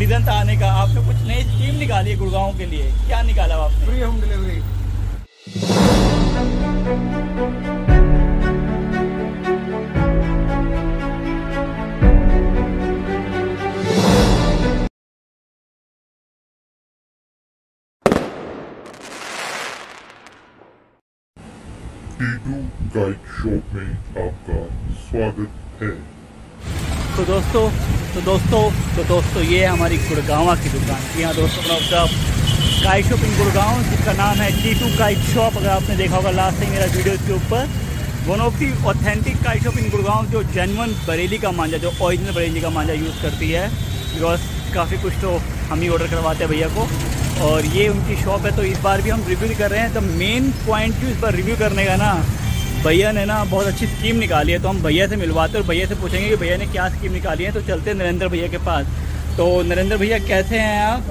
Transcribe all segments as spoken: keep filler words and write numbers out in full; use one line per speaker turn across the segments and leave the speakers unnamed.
Reason था आने का। आपने कुछ नई स्कीम निकाली है गुड़गांव के लिए, क्या निकाला आपने?
Free home delivery.
Titu guide shop में आपका स्वागत है।
तो दोस्तों तो दोस्तों तो दोस्तों ये है हमारी गुड़गांव की दुकान। यहाँ दोस्तों अपना काइट शॉप इन गुड़गांव, जिसका नाम है टीटू काइट शॉप। अगर आपने देखा होगा लास्ट टाइम मेरा वीडियो के ऊपर, one of the authentic kite shop in Gurgaon, जो जेन्युइन बरेली का मांझा, जो ओरिजिनल बरेली का मांझा यूज़ करती है। बिकॉज काफ़ी कुछ तो हम ही ऑर्डर करवाते हैं भैया को, और ये उनकी शॉप है। तो इस बार भी हम रिव्यू कर रहे हैं। तो मेन पॉइंट क्यों इस बार रिव्यू करने का ना, भैया ने ना बहुत अच्छी स्कीम निकाली है। तो हम भैया से मिलवाते हैं और भैया से पूछेंगे कि भैया ने क्या स्कीम निकाली है। तो चलते हैं नरेंद्र भैया के पास। तो नरेंद्र भैया कैसे हैं आप?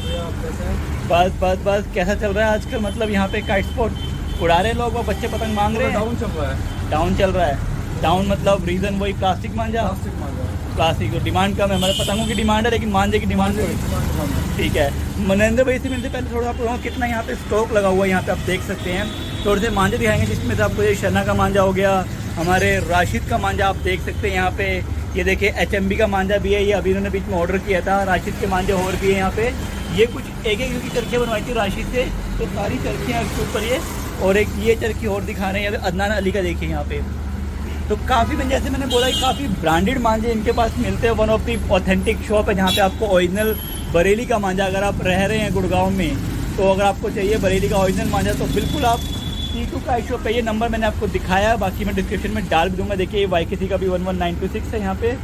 बस बस बस कैसा चल रहा है आजकल? मतलब यहाँ पे काइट स्पॉट उड़ा रहे हैं लोग, वो बच्चे पतंग मांग रहे हैं।
डाउन चल रहा है।
डाउन चल रहा है। डाउन मतलब रीज़न वही प्लास्टिक मांझा।
प्लास्टिक मांझा
प्लास्टिक तो डिमांड कम है, हमारे पतंगों की डिमांड है, लेकिन मांझे की डिमांड ठीक है। नरेंद्र भाई से मिलते पहले थोड़ा आपको कितना यहाँ पे स्टॉक लगा हुआ है, यहाँ पे आप देख सकते हैं। थोड़े से मांझे दिखाएंगे, जिसमें से आपको ये शना का मांझा हो गया, हमारे राशिद का मांझा आप देख सकते हैं यहाँ पे। ये देखिए एच एम बी का मांझा भी है, ये अभी इन्होंने बीच में ऑर्डर किया था। राशिद के मांझे और भी है यहाँ पे। ये कुछ एक एक की चरखियाँ बनवाई थी राशिद से, तो सारी चरखियाँ इसके ऊपर ये, और एक ये चरखी और दिखा रहे हैं यहाँ पे अदनान अली का, देखिए यहाँ पे। तो काफ़ी मैंने जैसे मैंने बोला कि काफ़ी ब्रांडेड मांझे इनके पास मिलते हैं। One of the authentic shop है जहाँ पे आपको ओरिजिनल बरेली का मांझा, अगर आप रह रहे हैं गुड़गांव में, तो अगर आपको चाहिए बरेली का ओरिजिनल मांझा, तो बिल्कुल आप टीटू काइट शॉप पे, ये नंबर मैंने आपको दिखाया है, बाकी मैं डिस्क्रिप्शन में डाल भी दूंगा। देखिए वाई के सी का भी one one nine two six है यहाँ पे।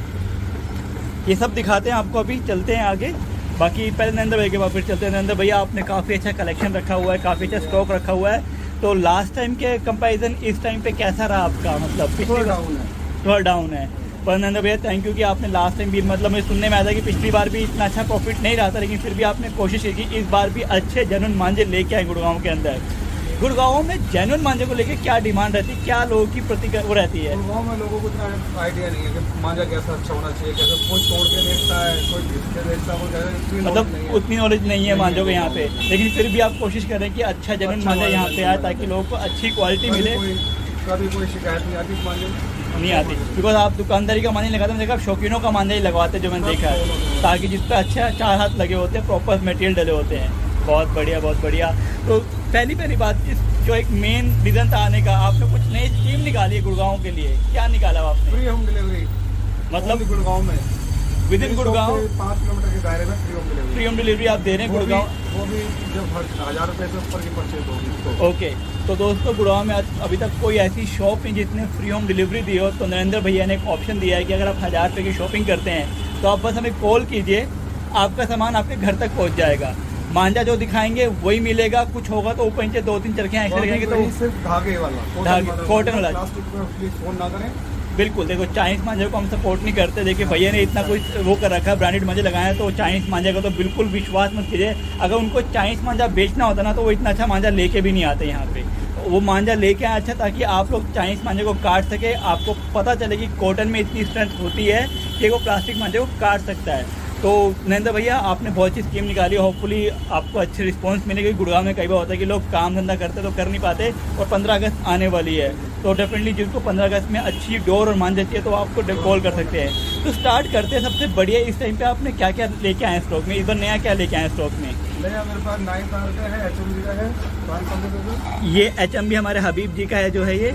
ये सब दिखाते हैं आपको। अभी चलते हैं आगे। बाकी पहले नरेंद्र भैया के बाद फिर चलते हैं। नरेंद्र भैया आपने काफ़ी अच्छा कलेक्शन रखा हुआ है, काफ़ी अच्छा स्टॉक रखा हुआ है। तो लास्ट टाइम के कंपैरिजन इस टाइम पे कैसा रहा आपका? मतलब
थोड़ा डाउन है।
थोड़ा डाउन है। पर नरेंद्र भैया थैंक यू कि आपने लास्ट टाइम भी, मतलब मुझे सुनने में आया था कि पिछली बार भी इतना अच्छा प्रॉफिट नहीं रहा था, लेकिन फिर भी आपने कोशिश की कि इस बार भी अच्छे जेन्युइन मांझे लेके आए गुड़गांव के अंदर। गुड़गांव में जेन्युइन मांझे को लेके क्या डिमांड रहती है, क्या लोगों की प्रतिक्रिया वो रहती है?
गुड़गांव में लोगों को इतना आइडिया नहीं है कि मांझा कैसा अच्छा होना चाहिए, कैसे कोई तोड़ के देखता है, कोई घिस के देखता है,
मतलब उतनी नॉलेज नहीं है मांझों को यहाँ पे, लेकिन फिर भी आप कोशिश कर रहे हैं कि अच्छा जेन्युइन मांझा यहाँ पे आए, ताकि लोगों को अच्छी क्वालिटी मिले।
कभी कोई शिकायत नहीं आती मांझे
नहीं आती, बिकॉज आप दुकानदारी का मांझा लगाते हैं, देखा शौकीनों का मांझा ही लगवाते, जो मैंने देखा है, ताकि जिस पे अच्छा चार हाथ लगे होते हैं, प्रॉपर मटेरियल डले होते हैं। बहुत बढ़िया बहुत बढ़िया। तो पहली पहली बात, इस जो एक मेन रीज़न था आने का, आपने कुछ नई स्कीम निकाली है गुड़गांव के लिए, क्या निकाला आपने?
Free home delivery.
मतलब
गुड़गांव में
विद इन गुड़गांव
पाँच किलोमीटर के दायरे में free home delivery.
Free home delivery आप दे रहे हैं गुड़गांव?
वो भी जब हज़ार रुपये से ऊपर की परचेज होगी तो।
ओके, तो दोस्तों गुड़गांव में अभी तक कोई ऐसी शॉप नहीं जिसने फ्री होम डिलीवरी दी हो। तो नरेंद्र भैया ने एक ऑप्शन दिया है कि अगर आप हज़ार रुपये की शॉपिंग करते हैं, तो आप बस हमें कॉल कीजिए, आपका सामान आपके घर तक पहुँच जाएगा। मांझा जो दिखाएंगे वही मिलेगा, कुछ होगा तो ऊपर नीचे दो तीन चरखियाँ ऐसे लगाएंगे, तो
सिर्फ धागे वाला,
धागे कॉटन वाला।
प्लास्टिक पे प्लीज फोन ना करें।
बिल्कुल, देखो चाइनीज मांझे को हम सपोर्ट नहीं करते। देखिए भैया ने इतना कुछ वो कर रखा है, ब्रांडेड मांझे लगाए हैं, तो चाइनीज मांझे का तो बिल्कुल विश्वास मत कीजिए। अगर उनको चाइनीज मांझा बेचना होता ना, तो वो इतना अच्छा मांझा लेके भी नहीं आते यहाँ पे। वो मांझा लेके आए अच्छा, ताकि आप लोग चाइनीज मांझे को काट सके, आपको पता चले कि कॉटन में इतनी स्ट्रेंथ होती है कि वो प्लास्टिक मांझे को काट सकता है। तो नरेंद्र भैया आपने बहुत अच्छी स्कीम निकाली, होपफुली आपको अच्छी रिस्पांस मिलेगी। गुड़गांव में कई बार होता है कि लोग काम धंधा करते तो कर नहीं पाते, और पंद्रह अगस्त आने वाली है, तो डेफिनेटली जिसको पंद्रह अगस्त में अच्छी डोर और मांझा चाहिए, तो आपको कॉल कर सकते हैं। तो स्टार्ट करते हैं सबसे बढ़िया, इस टाइम पे आपने क्या क्या लेके आए स्टॉक में? इस बार नया क्या लेके आए स्टॉक में?
नया मेरे पास नाइन तार का है, एच एम बी का है, पाँच सौ।
ये एच एम बी हमारे हबीब जी का है जो है ये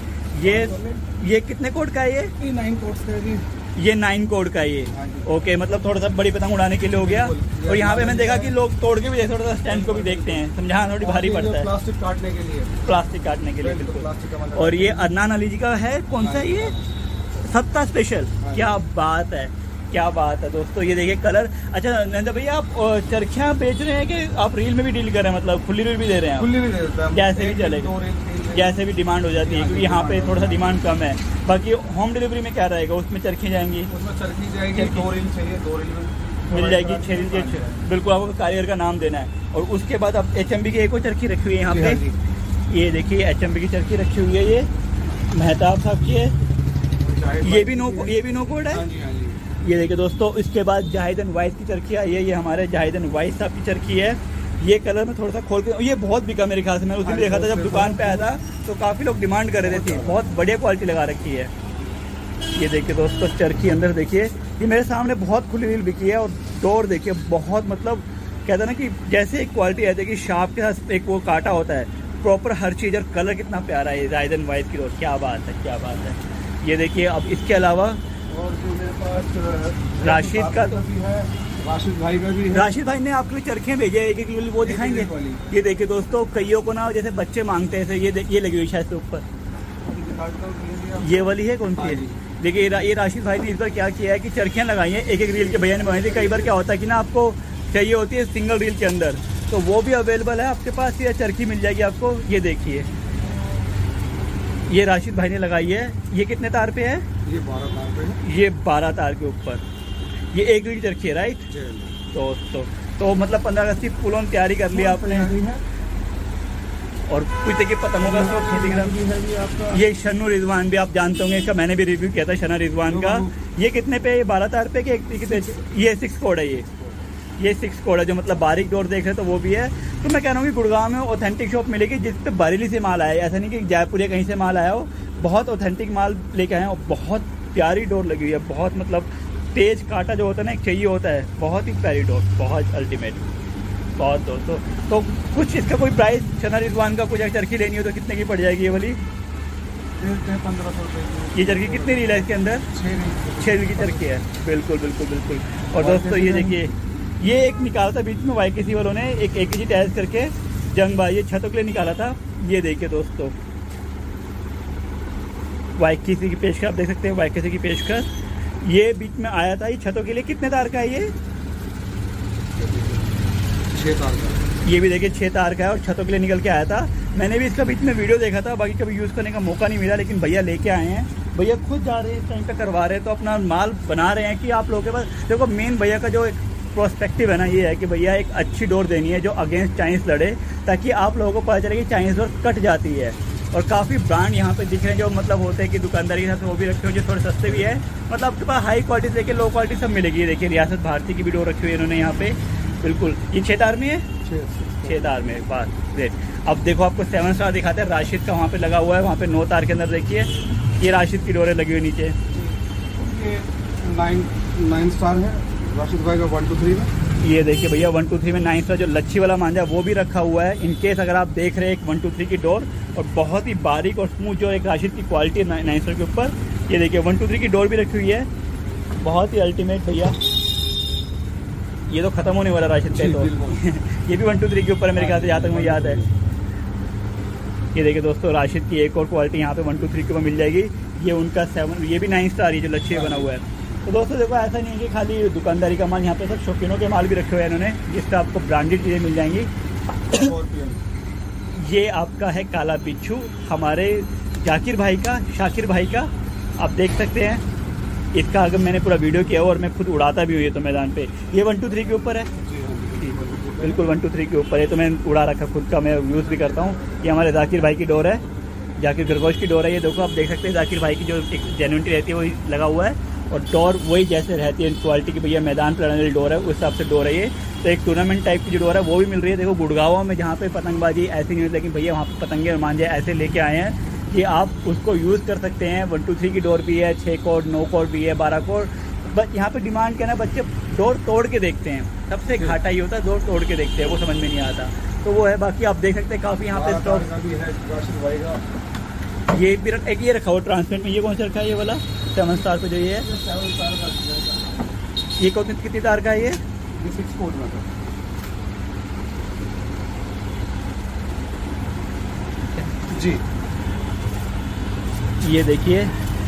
ये ये कितने कोड का है? ये
नाइन कोड्स का है।
ये नाइन कोड का ये ओके, मतलब थोड़ा सा बड़ी पतंग उड़ाने के लिए हो गया। और यहाँ पे मैंने देखा कि लोग तोड़ के भी देखते, थोड़ा सा स्टैंड को भी देखते हैं, समझाना थोड़ी भारी पड़ता है।
प्लास्टिक काटने के लिए,
प्लास्टिक काटने के लिए बिल्कुल। और ये अदनान अली जी का है, कौन सा ये? सत्ता स्पेशल। क्या बात है, क्या बात है दोस्तों। ये देखिए कलर। अच्छा नरेंद्र भैया, आप चरखियाँ बेच रहे हैं कि आप रील में भी डील कर रहे हैं, मतलब खुली रील भी दे रहे हैं?
खुली भी दे देते हैं,
जैसे भी चलेगा, जैसे भी डिमांड हो जाती है, क्योंकि यहाँ पे थोड़ा सा डिमांड कम है। बाकी होम डिलीवरी में क्या रहेगा? उसमें चरखी जाएंगी?
उसमें चरखी जाएगी, दो रील चाहिए, दो रील
मिल जाएगी, छः रील के। बिल्कुल, आपको कारीगर का नाम देना है। और उसके बाद आप एच एम बी की एक और चरखी रखी हुई है यहाँ पे, ये देखिए एच एम बी की चरखी रखी हुई है, ये मेहताब साहब की है। ये भी नो ये भी नो कोड है? ये देखिए दोस्तों, इसके बाद जाहिद एंड वाइस की चरखी आई है। ये हमारे जाहिद एंड वाइस साहब की चरखी है। ये कलर में थोड़ा सा खोल के, ये बहुत बिका मेरे ख्याल से, मैंने उस दिन देखा था जब दुकान पे आया था तो काफ़ी लोग डिमांड कर रहे थे। बहुत बढ़िया क्वालिटी लगा रखी है। ये देखिए दोस्तों चरखी अंदर देखिए, ये मेरे सामने बहुत खुली हुई बिकी है। और डोर देखिए बहुत, मतलब कहते हैं ना कि जैसे एक क्वालिटी रहती है कि शार्प के साथ एक वो काटा होता है, प्रॉपर हर चीज़। और कलर कितना प्यारा है जाहिद एंड वाइस की डोर, क्या बात है, क्या बात है। ये देखिए, अब इसके अलावा
और जो मेरे पास
राशिद का
भी है, राशिद भाई का भी है।
राशिद भाई ने आपके लिए चरखियाँ भेजे एक एक वो दिखाएंगे। ये देखिए दोस्तों, कईयों को ना जैसे बच्चे मांगते हैं, ये ये लगी हुई शायद से ऊपर, ये वाली है कौन सी है? देखिए ये राशिद भाई ने इस बार क्या किया है कि चरखियाँ लगाई हैं एक एक रील के भैया ने बनाई थी। कई बार क्या होता है कि ना आपको चाहिए होती है सिंगल रील के अंदर, तो वो भी अवेलेबल है आपके पास। ये चरखी मिल जाएगी आपको। ये देखिए, ये राशिद भाई ने लगाई है। ये कितने तार पे है?
ये बारह तार पे है।
ये बारह तार के ऊपर ये एक रील चरखी है, राइट दोस्तों। तो मतलब पंद्रह अगस्त की फुल ऑन तैयारी कर ली आपने। और कुछ देखिए पतंगों का शौक खेती, ये शनु रिजवान भी आप जानते होंगे, इसका मैंने भी रिव्यू किया था शना रिजवान का। ये कितने पे? ये बारह तार पे के कितने? ये सिक्स कोड है। ये ये सिक्स कोड है, जो मतलब बारीक डोर देख रहे तो वो भी है। तो मैं कह रहा हूँ कि गुड़गांव में ऑथेंटिक शॉप मिलेगी जिस पे बरेली से माल आया है। ऐसा नहीं कि जयपुर या कहीं से माल आया हो, बहुत ऑथेंटिक माल लेके आए हैं। और बहुत प्यारी डोर लगी हुई है, बहुत मतलब तेज काटा जो होता है ना एक चाहिए होता है। बहुत ही प्यारी डोर, बहुत अल्टीमेट, बहुत दोस्तों। तो कुछ इसका कोई प्राइस शना रिजवान का कुछ चरखी लेनी हो तो कितने की पड़ जाएगी ये वाली?
पंद्रह सौ रुपये।
ये चरखी कितनी रील है इसके अंदर? छः रील की चरखी है। बिल्कुल बिल्कुल बिल्कुल। और दोस्तों ये देखिए, ये एक निकाला था बीच में वाई के सी वालों ने, एक एक जी टैच करके जंग भाई, ये छतों के लिए निकाला था। ये देखिए दोस्तों, वाई के सी की पेशकश आप देख सकते हैं, वाई के सी की पेशकश ये बीच में आया था। ये छतों के लिए कितने तार का है? ये
छः तार का।
ये भी देखिए छः तार का है और छतों के लिए निकल के आया था। मैंने भी इसका बीच में वीडियो देखा था, बाकी कभी यूज़ करने का मौका नहीं मिला, लेकिन भैया लेके आए हैं। भैया खुद जा रहे हैं इस टाइम पे करवा रहे हैं, तो अपना माल बना रहे हैं कि आप लोगों के पास देखो। मेन भैया का जो एक प्रोस्पेक्टिव है ना, ये है कि भैया एक अच्छी डोर देनी है जो अगेंस्ट चाइनीज लड़े, ताकि आप लोगों को पता चले कि चाइनीज डोर कट जाती है। और काफ़ी ब्रांड यहाँ पे दिख रहे हैं जो मतलब होते हैं कि दुकानदारी के साथ वो भी रखे हुए जो थोड़े सस्ते भी है। मतलब आपके पास हाई क्वालिटी लेके लो क्वालिटी सब मिलेगी। देखिए रियासत भारती की भी डोर रखी हुई है इन्होंने यहाँ पे। बिल्कुल, ये छः तार में है, छः तार में बात ग्रेट। अब देखो आपको सेवन स्टार दिखाते हैं, राशिद का वहाँ पे लगा हुआ है। वहाँ पे नौ तार के अंदर देखिए ये राशिद की डोरें लगी हुई नीचे।
ये नाइन नाइन स्टार है राशिद भाई का वन टू थ्री में।
ये देखिए भैया वन टू थ्री में नाइन स्टार जो लच्छी वाला मांझा वो भी रखा हुआ है। इनकेस अगर आप देख रहे हैं एक वन टू थ्री की डोर और बहुत ही बारीक और स्मूथ जो एक राशिद की क्वालिटी है नाइन स्टार के ऊपर, ये देखिए वन टू थ्री की डोर भी रखी हुई है। बहुत ही अल्टीमेट भैया। ये तो खत्म होने वाला राशिद पे तो ये भी वन टू थ्री के ऊपर है मेरे ख्याल से, जहाँ तक मुझे याद है। ये देखिए दोस्तों, राशिद की एक और क्वालिटी यहाँ पे वन टू थ्री के ऊपर मिल जाएगी। ये उनका सेवन, ये भी नाइन स्टार, ये जो लच्छी बना हुआ है। तो दोस्तों देखो, ऐसा नहीं है कि खाली दुकानदारी का माल, यहाँ पे सब शौकीनों के माल भी रखे हुए हैं इन्होंने, जिससे आपको ब्रांडेड चीज़ें मिल जाएंगी। ये आपका है काला बिच्छू, हमारे जाकिर भाई का, शाकिर भाई का, आप देख सकते हैं। इसका अगर मैंने पूरा वीडियो किया और मैं खुद उड़ाता भी हुई है तो मैदान पे। ये वन टू थ्री के ऊपर है, बिल्कुल वन टू थ्री के ऊपर है। तो मैं उड़ा रखा खुद का, मैं यूज़ भी करता हूँ। ये हमारे जाकिर भाई की डोर है, जाकिर खरगोश की डोर है। ये देखो आप देख सकते हैं जाकिर भाई की जो एक जेन्युइनिटी रहती है वही लगा हुआ है, और डोर वही जैसे रहती है क्वालिटी की। भैया मैदान पर लड़ने वाली डोर है, उस हिसाब से डोर है ये। तो एक टूर्नामेंट टाइप की जो डोर है वो भी मिल रही है। देखो गुड़गांव में जहाँ पे पतंगबाजी ऐसी नहीं होती, लेकिन भैया वहाँ पे पतंगे और मांझे ऐसे लेके आए हैं कि आप उसको यूज़ कर सकते हैं। वन टू थ्री की डोर भी है, छः कोड, नौ कोड भी है, बारह कोड। बस यहाँ पे डिमांड क्या है ना, बच्चे डोर तोड़ के देखते हैं, सबसे घाटा ही होता है डोर तोड़ के देखते हैं, वो समझ में नहीं आता। तो वो है, बाकी आप देख सकते हैं काफ़ी यहाँ पे स्टॉक। ये भी रख, एक ये रखा हुआ ट्रांसपेरेंट में, ये कौन सा रखा है? ये वाला सेवन स्टार पे जो ये है, ये कौन कितनी तार का है? ये
सिक्स कोड में था जी।
ये देखिए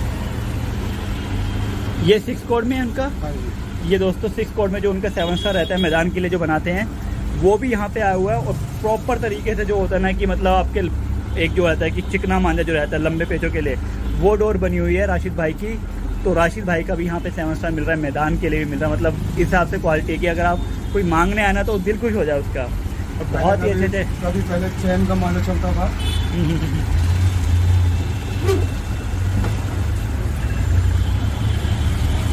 ये सिक्स कोड में है उनका। ये दोस्तों सिक्स कोड में जो उनका सेवन स्टार रहता है मैदान के लिए जो बनाते हैं, वो भी यहाँ पे आया हुआ है। और प्रॉपर तरीके से जो होता है ना कि मतलब आपके एक जो रहता है कि चिकना मांझा जो रहता है लंबे पेचों के लिए, वो डोर बनी हुई है राशिद भाई की। तो राशिद भाई का भी यहाँ पे सेवन स्टार मिल रहा है, मैदान के लिए भी मिल रहा है। मतलब इस हिसाब से क्वालिटी है कि अगर आप कोई मांगने आना तो दिल खुश हो जाए उसका। और बहुत ही अच्छे थे।
कभी पहले चैन का मांझा चलता था।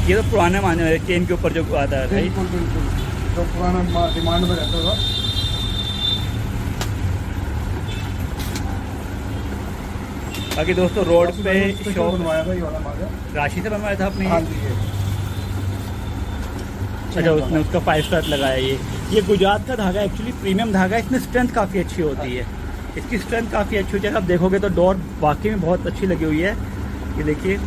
ये तो पुराने माने वाले चेन के ऊपर जो आता है,
बिल्कुल बिल्कुल, जो पुराना डिमांड में रहता था।
बाकी दोस्तों रोड पे शॉप
बनवाया था ये वाला माजा।
राशि से बनवाया था आपने?
हाँ जी, ये
अच्छा, उसने उसका फाइव स्टार लगाया। ये ये गुजरात का धागा एक्चुअली प्रीमियम धागा है, इसमें स्ट्रेंथ काफ़ी अच्छी होती है, इसकी स्ट्रेंथ काफ़ी अच्छी होती है। आप देखोगे तो डोर वाकई में बहुत अच्छी लगी हुई है, ये देखिए,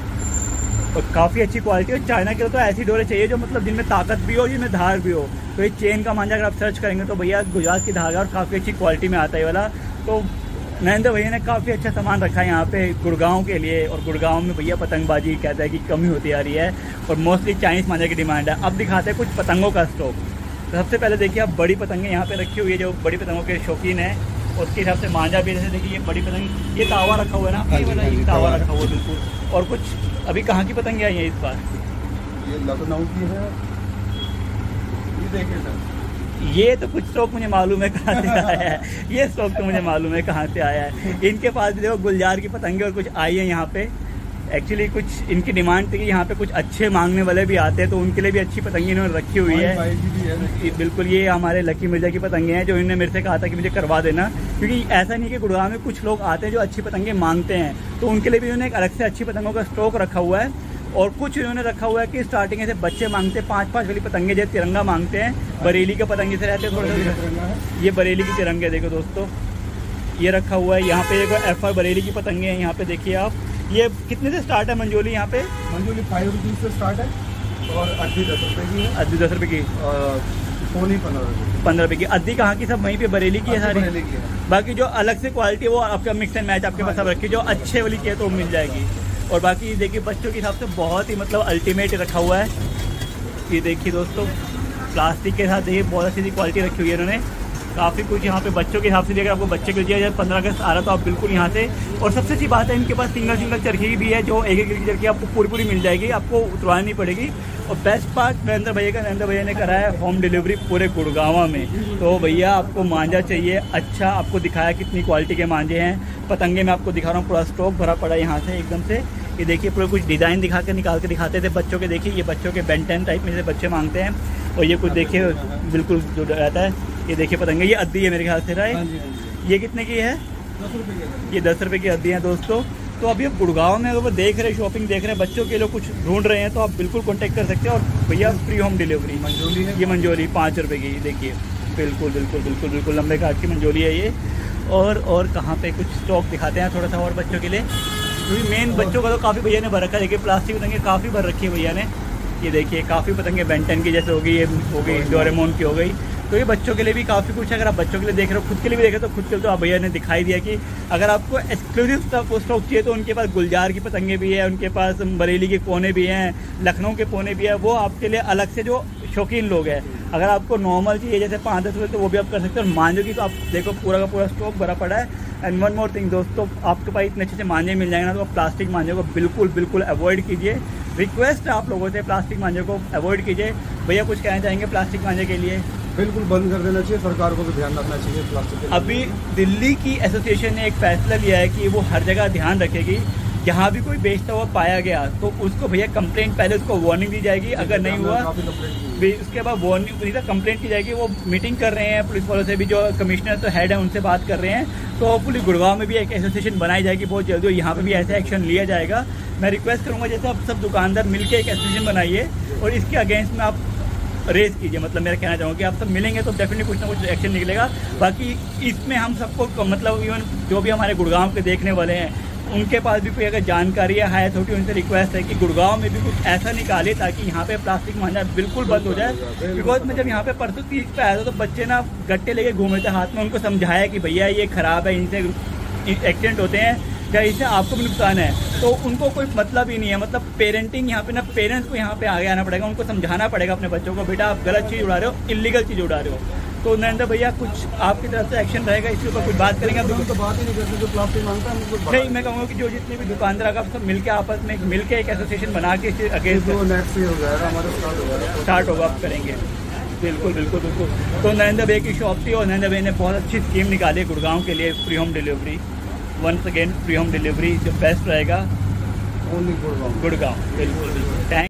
और काफ़ी अच्छी क्वालिटी है। चाइना के तो ऐसी डोरें चाहिए जो मतलब जिनमें ताकत भी हो, जिनमें धार भी हो। तो ये चेन का मांझा अगर आप सर्च करेंगे तो भैया गुजरात की धागा और काफ़ी अच्छी क्वालिटी में आता है वाला। तो नरेंद्र भैया ने काफ़ी अच्छा सामान रखा है यहाँ पे गुड़गांव के लिए, और गुड़गांव में भैया पतंगबाजी कहता है कि कमी होती आ रही है और मोस्टली चाइनीज़ मांझे की डिमांड है। अब दिखाते हैं कुछ पतंगों का स्टॉक। तो सबसे पहले देखिए आप बड़ी पतंगें यहाँ पे रखी हुई है, जो बड़ी पतंगों के शौकीन है उसके हिसाब से मांझा भी। जैसे देखिए ये बड़ी पतंग, ये तावा रखा हुआ है ना, ये वाला ये तावा रखा हुआ है बिल्कुल। और कुछ अभी कहाँ की पतंगें आई हैं इस बार?
ये लखनऊ की है, ये देखिए सर,
ये तो कुछ स्टॉक मुझे मालूम है कहाँ से आया है, ये स्टॉक तो मुझे मालूम है कहाँ से आया है। इनके पास भी देखो गुलजार की पतंगे और कुछ आई है यहाँ पे। एक्चुअली कुछ इनकी डिमांड थी कि यहाँ पे कुछ अच्छे मांगने वाले भी आते हैं, तो उनके लिए भी अच्छी पतंगे इन्होंने रखी हुई है। बिल्कुल, ये हमारे लकी मिर्जा की पतंगे हैं जो इन्होंने मेरे से कहा था कि मुझे करवा देना, क्योंकि ऐसा नहीं कि गुड़गांव में कुछ लोग आते हैं जो अच्छी पतंगे मांगते हैं, तो उनके लिए भी इन्होंने एक अलग से अच्छी पतंगों का स्टॉक रखा हुआ है। और कुछ इन्होंने रखा हुआ है कि स्टार्टिंग से बच्चे मांगते हैं, पाँच पाँच वाली पतंगे जो तिरंगा मांगते हैं, बरेली के पतंगे से रहते हैं थोड़ा सा। ये बरेली की तिरंगे देखो दोस्तों, ये रखा हुआ है। यहाँ पे एक एफ आर बरेली की पतंगे हैं, यहाँ पे देखिए आप। ये कितने से स्टार्ट है मंजोली? यहाँ पे
मंजोली फाइव रुपीज़ से स्टार्ट है और अद्दी दस रुपये की है।
अद्दी दस रुपये की,
सोनी पंद्रह रुपये
पंद्रह रुपये की। अद्दी कहाँ की? सब वहीं पे बरेली की है सारी।
बरेली की है।
बाकी जो अलग से क्वालिटी है वो आपका मिक्स एंड मैच आपके पास सब रखी, जो अच्छे वाली चाहिए तो मिल जाएगी। और बाकी देखिए बच्चों के हिसाब से बहुत ही मतलब अल्टीमेट रखा हुआ है। ये देखिए दोस्तों, प्लास्टिक के साथ देखिए बहुत अच्छी क्वालिटी रखी हुई है इन्होंने। काफ़ी कुछ यहाँ पे बच्चों के हिसाब से देखिए, आपको बच्चे के लिए पंद्रह अगस्त आ रहा तो आप बिल्कुल यहाँ से। और सबसे अच्छी बात है इनके पास सिंगल सिंगल चरखी भी है, जो एक एक की चरखी आपको पूरी पूरी मिल जाएगी, आपको उतरवानी नहीं पड़ेगी। और बेस्ट पार्ट नरेंद्र भैया का, नरेंद्र भैया ने करा है होम डिलीवरी पूरे गुड़गांव में। तो भैया आपको मांझा चाहिए अच्छा, आपको दिखाया कितनी क्वालिटी के मांझे हैं। पतंगे में आपको दिखा रहा हूँ, पूरा स्टॉक भरा पड़ा है यहाँ से एकदम से। ये देखिए पूरे कुछ डिज़ाइन दिखा के निकाल के दिखाते थे बच्चों के। देखिए ये बच्चों के बेन टेन टाइप में से बच्चे मांगते हैं। और ये कुछ देखिए बिल्कुल जो रहता है, ये देखिए पतंगे, ये अद्दी है मेरे ख्याल से, राइट? ये कितने की है?
दस रुपये की।
ये दस रुपये की अद्दी है दोस्तों। तो अभी आप गुड़गांव में अगर वो देख रहे हैं, शॉपिंग देख रहे हैं, बच्चों के लिए कुछ ढूंढ रहे हैं, तो आप बिल्कुल कॉन्टैक्ट कर सकते हैं। और भैया फ्री होम डिलीवरी
मंजोली है,
ये मंजोली पाँच रुपये की। देखिए बिल्कुल बिल्कुल बिल्कुल बिल्कुल लंबे काट की मंजोली है ये। और और कहाँ पे कुछ स्टॉक दिखाते हैं थोड़ा सा और बच्चों के लिए, क्योंकि मेन बच्चों का तो काफ़ी भैया ने भर रखा है। देखिए प्लास्टिक पतंगे काफ़ी भर रखी है भैया ने। ये देखिए काफ़ी पतंगे बेन टेन की जैसे हो गई, ये हो गई डोरेमोन की हो गई। तो ये बच्चों के लिए भी काफ़ी कुछ है। अगर आप बच्चों के लिए देख रहे हो, खुद के लिए भी देख रहे हो, तो खुद के लिए तो आप भैया ने दिखाई दिया कि अगर आपको एक्सक्लूसिव स्टॉक चाहिए तो उनके पास गुलजार की पतंगे भी है, उनके पास बरेली के पोने भी हैं, लखनऊ के पोने भी है। वो आपके लिए अलग से जो शौकीन लोग हैं। अगर आपको नॉर्मल चाहिए जैसे पाँच दस रुपये तो वो भी आप कर सकते हो। और मांझे की तो आप देखो पूरा का पूरा स्टॉक भरा पड़ा है। एंड वन मोर थिंग दोस्तों, आपके पास इतने अच्छे से मांझे मिल जाएंगे ना, तो आप प्लास्टिक मांझे को बिल्कुल बिल्कुल अवॉइड कीजिए। रिक्वेस्ट है आप लोगों से, प्लास्टिक मांझे को अवॉइड कीजिए। भैया कुछ कहना चाहेंगे प्लास्टिक मांझे के लिए?
बिल्कुल बंद कर देना चाहिए, सरकार को भी ध्यान रखना चाहिए प्लास्टिक के।
अभी दिल्ली की एसोसिएशन ने एक फैसला लिया है कि वो हर जगह ध्यान रखेगी, जहाँ भी कोई बेचता हुआ पाया गया तो उसको भैया कंप्लेंट, पहले उसको वार्निंग दी जाएगी, अगर नहीं हुआ उसके बाद वार्निंग कंप्लेंट की जाएगी। वो मीटिंग कर रहे हैं पुलिस वालों से भी, जो कमिश्नर तो हेड है उनसे बात कर रहे हैं। तो पुलिस गुड़गांव में भी एक एसोसिएशन बनाई जाएगी बहुत जल्दी, और यहाँ पे भी ऐसा एक्शन लिया जाएगा। मैं रिक्वेस्ट करूँगा जैसे आप सब दुकानदार मिलकर एक एसोसिएशन बनाइए और इसके अगेंस्ट में आप रेस कीजिए। मतलब मेरा कहना चाहूँगा कि आप सब मिलेंगे तो डेफिनेटली कुछ ना कुछ एक्शन निकलेगा। बाकी इसमें हम सबको मतलब इवन जो भी हमारे गुड़गांव के देखने वाले हैं उनके पास भी कोई अगर जानकारी है, हाई अथॉरिटी, उनसे रिक्वेस्ट है कि गुड़गांव में भी कुछ ऐसा निकाले ताकि यहाँ पे प्लास्टिक मांझा बिल्कुल बंद हो जाए। बिकॉज मैं जब यहाँ पे परसों तीज पे आया था तो बच्चे ना गट्टे लेके घूमे थे हाथ में, उनको समझाया कि भैया ये ख़राब है, इनसे एक्सीडेंट होते हैं, क्या इससे आपको भी नुकसान है। तो उनको कोई मतलब ही नहीं है। मतलब पेरेंटिंग यहाँ पे ना, पेरेंट्स को यहाँ पे आगे आना पड़ेगा, उनको समझाना पड़ेगा अपने बच्चों को, बेटा आप गलत चीज़ उड़ा रहे हो, इलीगल चीज़ उड़ा रहे हो। तो नरेंद्र भैया कुछ आपकी तरफ से एक्शन रहेगा इसके ऊपर, कुछ बात करेंगे?
हम तो बात ही नहीं करते, जो प्लास्टिक मांगता है हमको
नहीं, मैं कहूँगा कि जो जितने भी दुकानदार का सब मिलकर आपस में मिलकर एक एसोसिएशन बना के इसके अगेंस्ट
नेक्स्ट ईयर हो जाएगा हमारा, स्टार्ट हो जाएगा
स्टार्ट होगा, आप करेंगे। बिल्कुल बिल्कुल बिल्कुल। तो नरेंद्र भैया की शॉप थी और नरेंद्र भैया ने बहुत अच्छी स्कीम निकाली है गुड़गांव के लिए, free home delivery. Once again free home delivery जो बेस्ट रहेगा
ओनली गुड़गांव।
गुड़गांव बिल्कुल बिल्कुल। थैंक